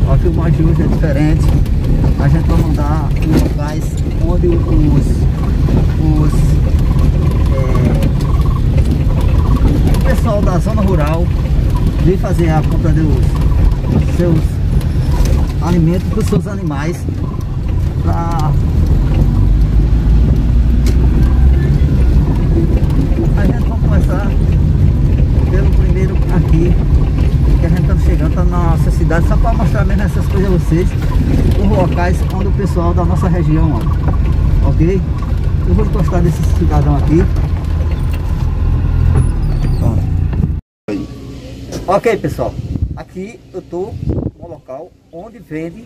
A filmagem hoje é diferente. A gente vai mandar em locais onde o pessoal da zona rural vem fazer a compra dos seus alimentos para os seus animais. A gente vai começar pelo primeiro aqui, que a gente está chegando, tá na nossa cidade, só para mostrar mesmo essas coisas a vocês, os locais onde o pessoal da nossa região, ó, ok? Eu vou encostar desse cidadão aqui. Ok, pessoal, aqui eu tô no local onde vende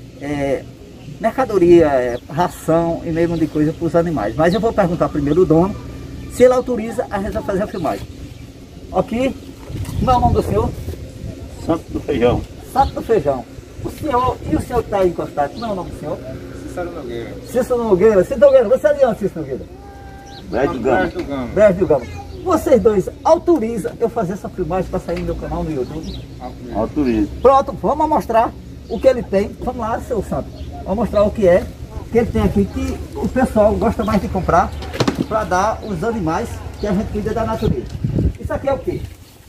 mercadoria, ração e mesmo de coisa para os animais. Mas eu vou perguntar primeiro o dono, se ele autoriza, a gente vai fazer a filmagem. Ok? Como é o nome do senhor? Santo do Feijão. Santo do Feijão. O senhor, e o senhor que está aí encostado, como é o nome do senhor? Cícero Nogueira. Cícero Nogueira. Cícero Nogueira, você é de onde, Cícero Nogueira? Brejo do Gama. Brejo do Gama. Vocês dois autorizam eu fazer essa filmagem para sair no meu canal no YouTube? Autoriza. Pronto, vamos mostrar o que ele tem. Vamos lá, seu Santo. Vamos mostrar o que é que ele tem aqui, que o pessoal gosta mais de comprar para dar os animais que a gente cuida da natureza. Isso aqui é o quê?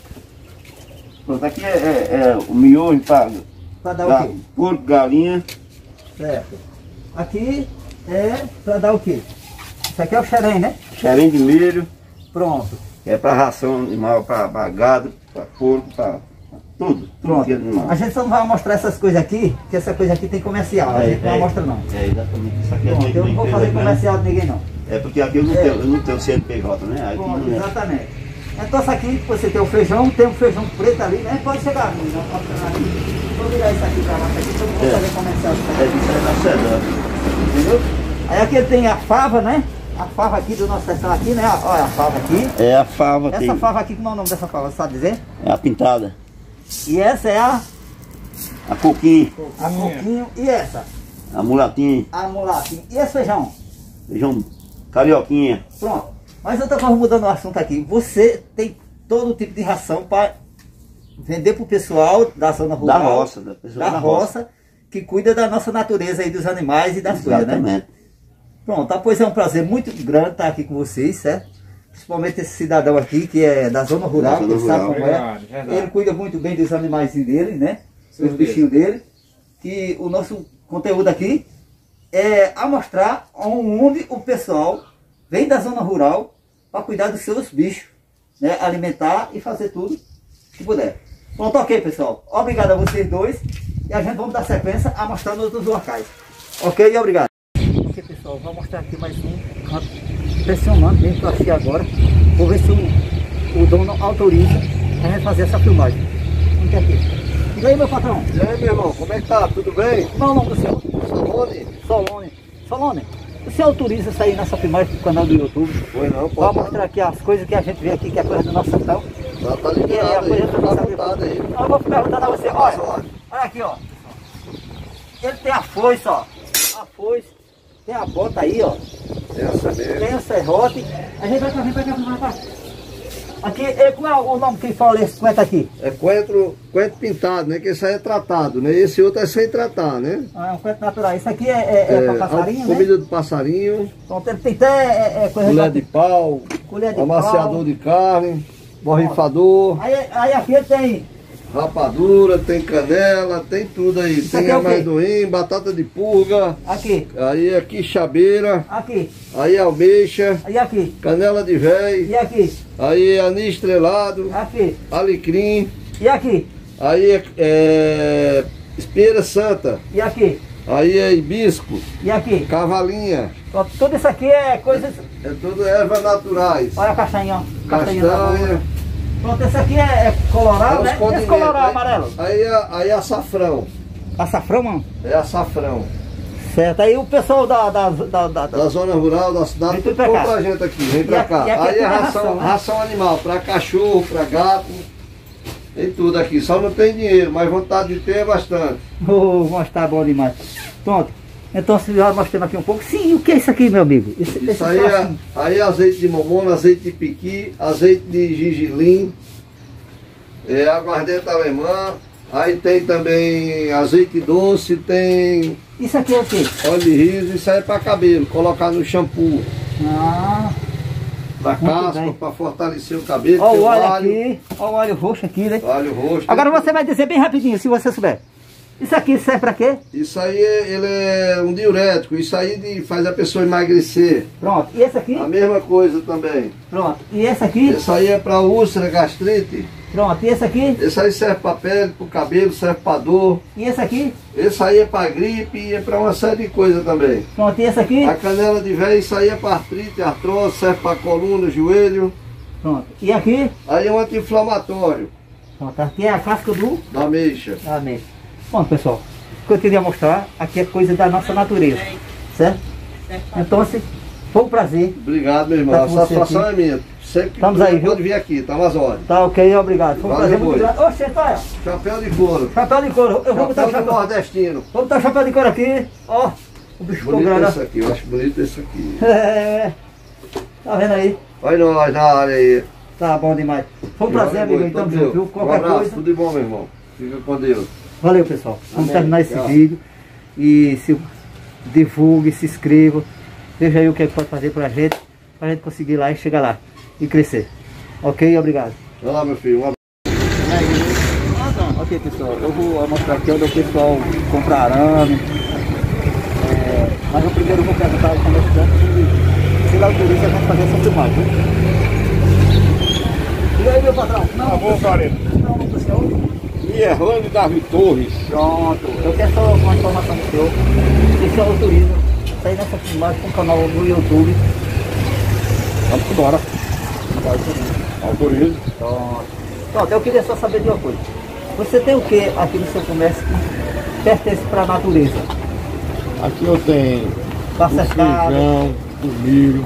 Pronto, aqui é o miojo Para dar o quê? Porco, galinha. Certo. Aqui é para dar o quê? Isso aqui é o xerém, né? Xerém de milho. Pronto. É para ração animal, para gado, para porco, para tudo. Pronto. Que é animal. A gente só não vai mostrar essas coisas aqui, que essa coisa aqui tem comercial. A gente não mostra não. É, exatamente. Isso aqui Pronto, eu não vou fazer comercial de ninguém não. É porque aqui eu não tenho CNPJ, né? Aqui Pronto, não é. exatamente. Então essa aqui, você tem o feijão, tem um feijão preto ali, né? Pode chegar, não pode chegar ali. Vou virar isso aqui pra lá, aqui, que eu não vou fazer comercial. Isso é da sedã. Entendeu? Aí aqui tem a fava, né? A fava aqui do nosso sertão aqui, né? Olha a fava aqui. É a fava aqui. Essa fava aqui, como é o nome dessa fava, você sabe dizer? É a pintada. E essa é a coquinho. A coquinho. E essa? A mulatinha. A mulatinha. E esse feijão? Feijão carioquinha. Pronto. Mas eu estou mudando o assunto aqui. Você tem todo tipo de ração para vender para o pessoal da zona rural. Da roça. Da pessoa da roça. Que cuida da nossa natureza aí, dos animais e das coisas, né? Exatamente. Pronto, pois é um prazer muito grande estar aqui com vocês, certo? Principalmente esse cidadão aqui, que é da zona rural, que sabe como é. Verdade. Ele cuida muito bem dos animais dele, né? Os bichinhos dele. Que o nosso conteúdo aqui é a mostrar onde o pessoal vem da zona rural para cuidar dos seus bichos, né? Alimentar e fazer tudo que puder. Pronto, ok, pessoal. Obrigado a vocês dois. E a gente vamos dar sequência a mostrar nos outros locais. Ok, obrigado. Ok, pessoal, vou mostrar aqui mais um canto impressionante mesmo que eu achei agora. Vou ver se o dono autoriza a gente fazer essa filmagem. Vamos aqui. E aí, meu patrão? E aí, meu irmão, como é que tá? Tudo bem? Qual é o nome do senhor? Solone? Solone. Solone, o senhor autoriza isso aí nessa filmagem pro canal do YouTube? Foi não, pode. Vou mostrar aqui as coisas que a gente vê aqui, que é coisa do nosso sertão. Tá liberado aí, tá vontade aí. Eu vou perguntar a você, olha aqui, ó. Ele tem a foice, ó. A foice. Tem a bota aí, ó. Essa mesmo. Tem o serrote. A gente vai cá. Aqui, como é o nome que fala esse coentro aqui? É coentro pintado, né? Que esse aí é tratado, né? Esse outro é sem tratar, né? Ah, é um coentro natural. Isso aqui é para passarinho, né? Comida do passarinho. Então tem até coisa Colher de pau. colher de Amaciador pau. de carne. Borrifador. Aí aqui tem... Rapadura, tem canela, tem tudo aí. Isso Tem aqui é o quê? amendoim, batata de purga. Aqui. Aí aqui chabeira. Aqui. Aí almexa. E aqui. Canela de véi. E aqui. Aí anis estrelado. Aqui. Alecrim. E aqui. Aí é espera santa. E aqui. Aí é hibisco. E aqui. Cavalinha. Ó, tudo isso aqui é coisas... É tudo ervas naturais. Olha a castanha, ó. Castanha da Castanha. boa. Pronto, esse aqui é colorado, É né? os condimentos, Esse colorado né? amarelo. Aí é açafrão. Açafrão, mano? É açafrão. Certo. Aí o pessoal da Da zona rural, da cidade, Vem tudo tudo pra cá. pra gente aqui, vem pra aqui- cá. e aqui Aí é é ração, né? ração animal, pra cachorro, pra gato, tem tudo aqui. Só não tem dinheiro, mas vontade de ter é bastante. Vou mostrar bom demais. Pronto. Então, se já mostramos aqui um pouco. Sim, o que é isso aqui, meu amigo? Isso aí é azeite de momona, azeite de piqui, azeite de gergelim, aguardente alemã, Aí tem também azeite doce, tem Isso aqui é o quê? óleo de riso, isso aí é para cabelo, colocar no shampoo. Ah, Da muito caspa, bem. para fortalecer o cabelo. Ó tem o o óleo alho, aqui, ó o óleo roxo aqui, né? alho roxo. Agora tem você vai dizer bem rapidinho, se você souber. Isso aqui serve pra quê? Isso aí ele é um diurético, isso aí faz a pessoa emagrecer. Pronto. E esse aqui? A mesma coisa também. Pronto. E esse aqui? Isso aí é para úlcera, gastrite. Pronto. E esse aqui? Esse aí serve para pele, para o cabelo, serve para dor. E esse aqui? Esse aí é para gripe e é para uma série de coisas também. Pronto. E esse aqui? A canela de véia, isso aí é para artrite, artrose, serve para coluna, joelho. Pronto. E aqui? Aí é um anti-inflamatório Pronto. Aqui é a casca da ameixa. da ameixa. Bom, pessoal, o que eu queria mostrar aqui é coisa da nossa natureza, certo? Então, foi um prazer. Obrigado, meu irmão. Tá A com você satisfação aqui. é minha. Sempre que Estamos aí, viu? pode vir aqui, tá às ordens. Tá ok, obrigado. Foi um Valeu, prazer muito boi. grande. Oxe, tá, Chapéu de couro. chapéu de couro. Eu vou botar o Chapéu do chapéu. nordestino. Vou botar o chapéu de couro aqui. Ó, o bicho ficou Bonito grande. esse aqui, eu acho bonito esse aqui. É. Tá vendo aí? Olha nós na área aí. Tá bom demais. Foi um prazer, Valeu, amigo. boi, Tamo tamo junto, viu? junto. Qualquer Um abraço, coisa. tudo de bom, meu irmão. Fica com Deus. Valeu, pessoal. Vamos Amém. terminar esse Tchau. vídeo. E se divulgue, se inscreva. Veja aí o que é que pode fazer pra gente conseguir ir lá e chegar lá e crescer. Ok? Obrigado. Vai lá, meu filho. Um abraço. Ok, pessoal. Eu vou mostrar aqui onde o pessoal compra arame. Mas eu primeiro vou perguntar ao comerciante se ele autoriza a gente fazer essa filmagem. Viu? E aí, meu patrão? Tá bom, Careta. Não, não, senhor. Erlando Davi Torres. Pronto, eu quero só uma informação do senhor. Se o senhor autoriza sair nessa filmagem com o canal no YouTube. Vamos embora. Autorizo. Pronto, eu queria só saber de uma coisa. Você tem o que aqui no seu comércio que pertence para a natureza? Aqui eu tenho Para o cercado. feijão, o milho,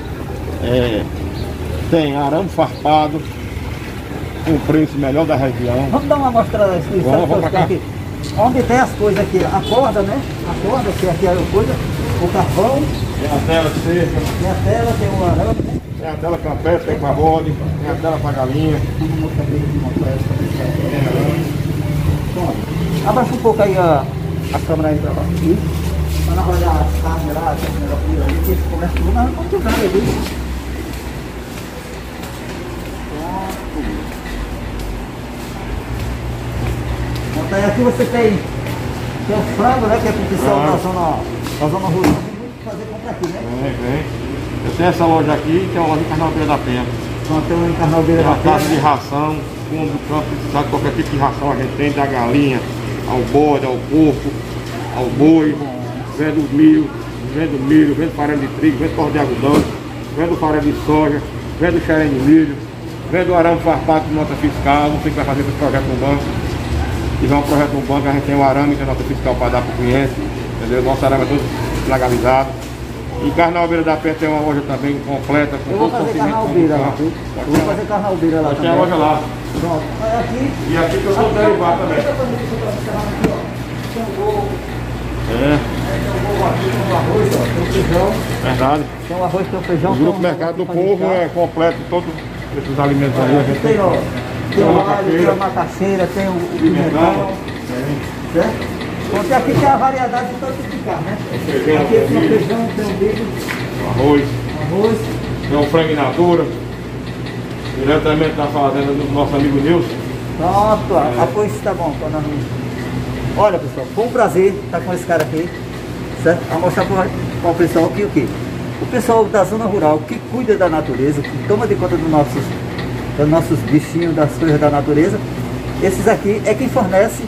tem arame farpado, com preço melhor da região. Vamos dar uma mostrada aqui. Vamos pra cá. Aqui. Onde tem as coisas aqui? A corda, né? A corda, que aqui é a coisa. O carvão, Tem a tela seca, tem a tela, tem o arame, né? tem a tela campestre, tem marrone, tem a tela pra galinha. Vamos mostrar bem aqui, mostrar essa pessoal. Tem arame. Pronto. Abaixa um pouco aí a câmera aí pra baixo aqui. Pra não olhar as carnes lá, as negócios ali, que esse comércio tudo, mas não tem nada ali. Pronto. Aí aqui você tem o frango, né? Que é pro pessoal da zona rural. Tem muito o que fazer compra aqui, né? Vem. Eu tenho essa loja aqui, que é uma loja de Carnaval da Penha. Pronto, tem um Carnalbeira Tem da uma casa de Penha. ração, fundo do campo, sabe qualquer tipo de ração a gente tem, da galinha, ao bode, ao porco, ao boi, vendo milho, vendo farinha de trigo, vendo pó de algodão, vendo farinha de soja, vendo xerém de milho, vendo arame farpado com nota fiscal, não sei o que vai fazer esse projeto no banco. Se tiver um projeto no banco, a gente tem o arame, tem nota fiscal para dar para o cliente, entendeu? Nosso arame é todo legalizado. E Carnaval da Penha tem uma loja também completa. Com Eu vou todo o fazer sortimento Carnalbeira lá, comercial. viu? Eu vou fazer Carnalbeira lá Tem também. a loja lá. Pronto. Aí aqui. E aqui que eu sou derivado também. Tem o bolo, É, tem o bolo aqui, tem o arroz, ó, tem o feijão. verdade. Tem o arroz, tem o feijão. O tem Grupo um Mercado do negócio Povo pra é completo, todos esses alimentos aí. A gente Tem, ó, tem Tem o a alho, tem macaxeira. a macaxeira, tem o pimentão, pimentão, certo? Porque aqui tem a variedade de todo tipo de carne, né? feijão, Aqui tem o milho. feijão, tem o milho, arroz, arroz. tem um frango in natura, diretamente da fazenda do nosso amigo Nilson. Pronto, apoio está bom. Olha, pessoal, foi um prazer estar com esse cara aqui, certo? A mostrar para o pessoal aqui o quê? O pessoal da zona rural que cuida da natureza, que toma de conta dos nossos bichinhos, das coisas da natureza. Esses aqui é quem fornece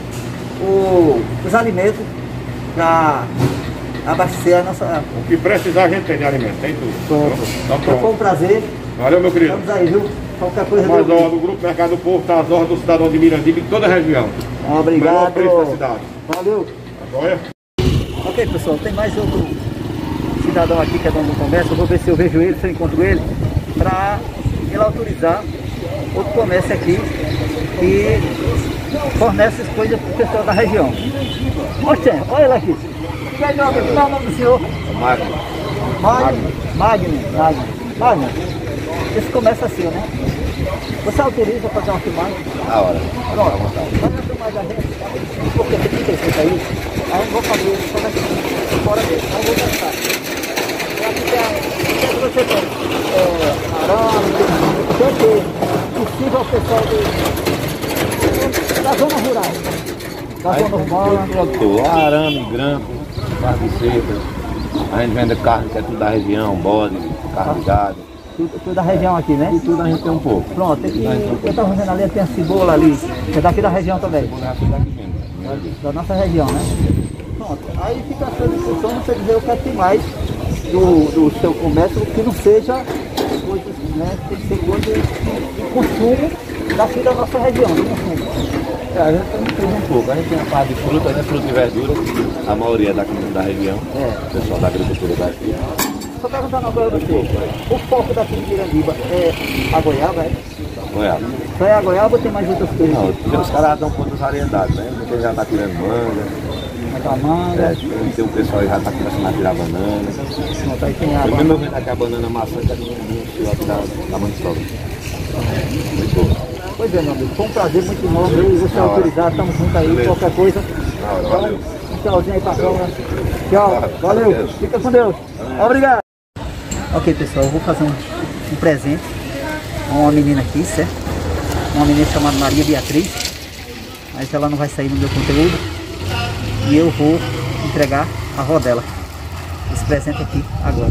os alimentos para abastecer a nossa... O que precisar a gente tem de alimento, tem tudo. Pronto. Então Então foi pronto. um prazer. Valeu, meu querido. Estamos aí, viu? Qualquer coisa Mas deu- ó, do Grupo Mercado do Povo está às ordens do cidadão de Mirandiba em toda a região. Melhor Obrigado. preço da cidade. Valeu. Agora. Ok, pessoal, tem mais outro cidadão aqui que é dono do comércio. Eu vou ver se eu vejo ele, se eu encontro ele, para ele autorizar outro comércio aqui que fornece as coisas para o pessoal da região. Olha ele aqui. Qual é o nome do senhor? Magno. Magno. Esse comércio é seu, né? Você autoriza para fazer uma filmagem? Na hora. Pronto. Faz uma filmagem. mais a gente, porque tem muita gente aí eu não vou fazer isso só daqui fora dele, não vou gastar. Aqui tem você tem arame, tem possível o pessoal da zona rural, da zona urbana. Produtor, arame, grampo, carne seca. A gente vende carne que é tudo da região, bode, carne de gado. Tudo da região aqui, né? E tudo a gente tem um pouco. Pronto, e eu estava vendo ali, tem a cebola ali, que é daqui da região também. Da nossa região, né? Pronto, aí fica a sua discussão, você dizer o que é que tem mais do seu comércio, que não seja coisas, né? Tem que ser coisas de consumo daqui da nossa região, de consumo. A gente tem um pouco, a gente tem a parte de fruta, né? Fruta e verdura, a maioria é daqui da região, o pessoal da agricultura daqui. Só perguntando agora do você, o foco daqui de Mirandiba é a goiaba, é? Goiaba. Só é a goiaba ou tem mais outras coisas? Não, os caras dão conta das variedades, né? Porque já está tirando manga. A manga. Tem um pessoal que já está começando a tirar banana. Pronto, aí tem a Primeiro eu vendo aqui a banana maçã que é do filhote da mandioca. Muito boa. Pois é, meu amigo, foi um prazer muito enorme, eu e você autorizar, estamos juntos aí, Beleza. qualquer coisa. Valeu. Um tchauzinho aí pra câmera. Tchau, valeu, fica com Deus. Obrigado. Ok, pessoal, eu vou fazer um presente a uma menina aqui, certo? Uma menina chamada Maria Beatriz, mas ela não vai sair no meu conteúdo. E eu vou entregar a avó dela esse presente aqui agora.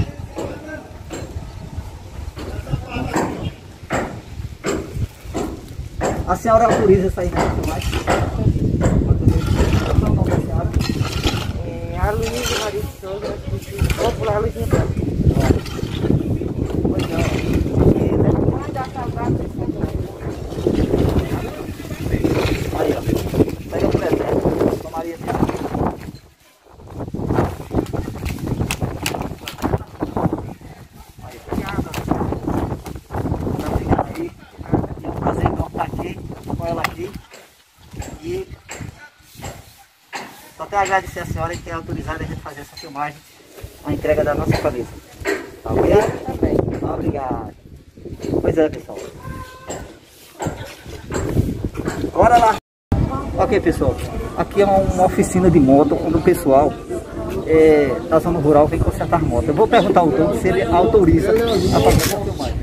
A senhora autoriza essa aí, né? A Luísa Maria de Souza, popular Luizinha Branco. Pois não. Aí, ó. Pega o presente. Tomaria aqui. Aí, obrigado. Obrigado aí. É um prazer então estar aqui com ela aqui. E só tenho a agradecer a senhora que é autorizada a gente fazer essa filmagem, a entrega da nossa camisa. Tá ok? Também. Obrigado. Pois é, pessoal. Bora lá. Ok, pessoal. Aqui é uma oficina de moto onde o pessoal da zona rural vem consertar moto. Eu vou perguntar ao dono se ele autoriza a fazer essa filmagem.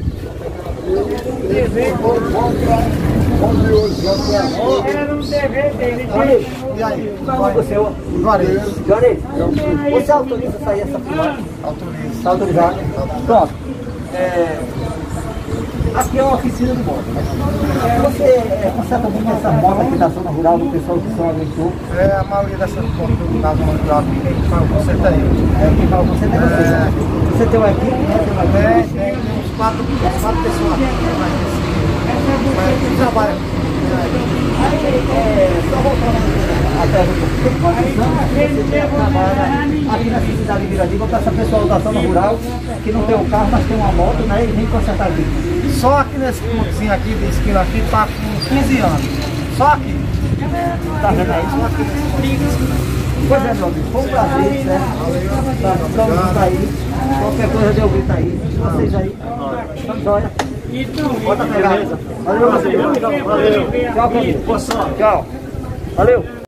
Era um dever dele. E aí? Qual é o seu? Juarez. Você autoriza sair essa filmagem? Autoriza. Está autorizado? Pronto. Aqui é uma oficina de moto. Você conserta muito essas motos aqui da zona rural, do pessoal que são agricultores? A maioria dessas motos da zona rural aqui, quem faz o conserto é eu. Quem fala com você é você. Você tem uma equipe, né? Tem uma equipe? Tem uns quatro pessoas aqui, mas que trabalham aqui. Só voltando a pergunta. Tem quantos anos você trabalha aqui nessa cidade de Mirandiba para essa pessoa da zona rural que não tem um carro, mas tem uma moto, né? E vem consertar aqui? Só aqui nesse pontozinho aqui, de esquina aqui, tá com 15 anos. Só aqui. Tá vendo aí? Pois é, meu amigo, foi um prazer, certo? Estamos juntos aí. Qualquer coisa deu grito aí. Vocês aí. Estamos olha. Bota a pegada. Valeu, valeu. Tchau, amigo. Tchau. Valeu.